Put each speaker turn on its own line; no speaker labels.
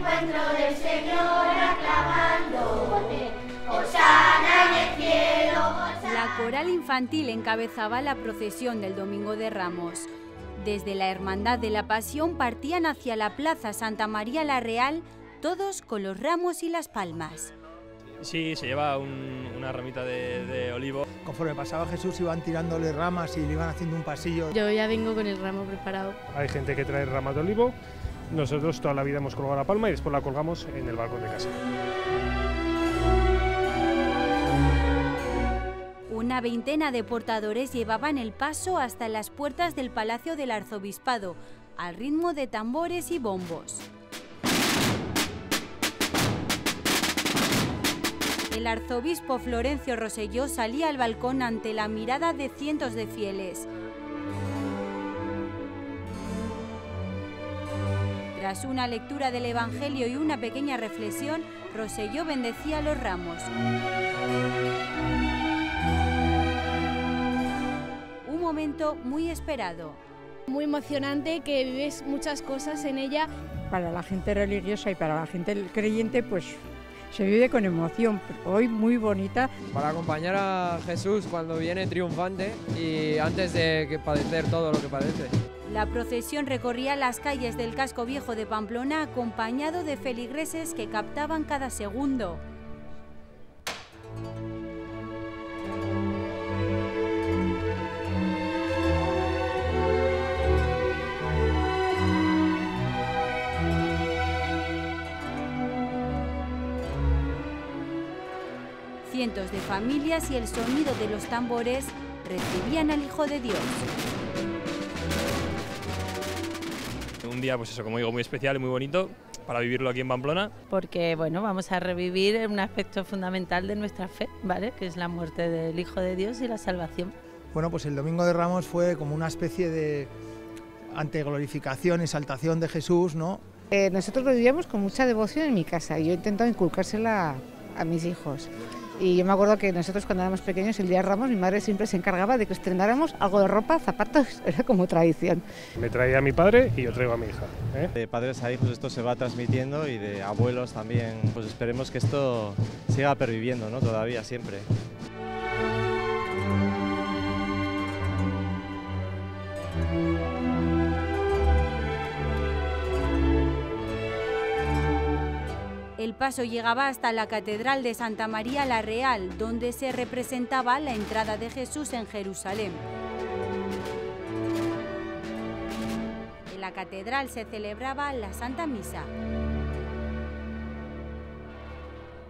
encuentro del Señor aclamando, Hosana en el cielo.
La coral infantil encabezaba la procesión del Domingo de Ramos. Desde la Hermandad de la Pasión partían hacia la Plaza Santa María la Real, todos con los ramos y las palmas.
Sí, se lleva una ramita de olivo.
Conforme pasaba Jesús iban tirándole ramas y le iban haciendo un pasillo.
Yo ya vengo con el ramo preparado.
Hay gente que trae ramas de olivo, nosotros toda la vida hemos colgado la palma y después la colgamos en el balcón de casa.
Una veintena de portadores llevaban el paso hasta las puertas del Palacio del Arzobispado, al ritmo de tambores y bombos. El arzobispo Florencio Rosselló salía al balcón ante la mirada de cientos de fieles. Tras una lectura del Evangelio y una pequeña reflexión, Rosselló bendecía los ramos. Un momento muy esperado.
Muy emocionante, que vives muchas cosas en ella.
Para la gente religiosa y para la gente creyente, pues se vive con emoción. Hoy muy bonita.
Para acompañar a Jesús cuando viene triunfante y antes de padecer todo lo que padece.
La procesión recorría las calles del casco viejo de Pamplona acompañado de feligreses que captaban cada segundo. Cientos de familias y el sonido de los tambores recibían al Hijo de Dios.
Un día, pues eso, como digo, muy especial y muy bonito para vivirlo aquí en Pamplona.
Porque, bueno, vamos a revivir un aspecto fundamental de nuestra fe, ¿vale? Que es la muerte del Hijo de Dios y la salvación.
Bueno, pues el Domingo de Ramos fue como una especie de anteglorificación, exaltación de Jesús, ¿no?
Nosotros lo vivíamos con mucha devoción en mi casa y yo he intentado inculcársela a mis hijos. Y yo me acuerdo que nosotros cuando éramos pequeños, el día de Ramos, mi madre siempre se encargaba de que estrenáramos algo de ropa, zapatos, era como tradición.
Me traía a mi padre y yo traigo a mi hija.
De padres a hijos esto se va transmitiendo y de abuelos también. Pues esperemos que esto siga perviviendo, ¿no? Todavía, siempre.
El paso llegaba hasta la Catedral de Santa María la Real, donde se representaba la entrada de Jesús en Jerusalén. En la catedral se celebraba la Santa Misa.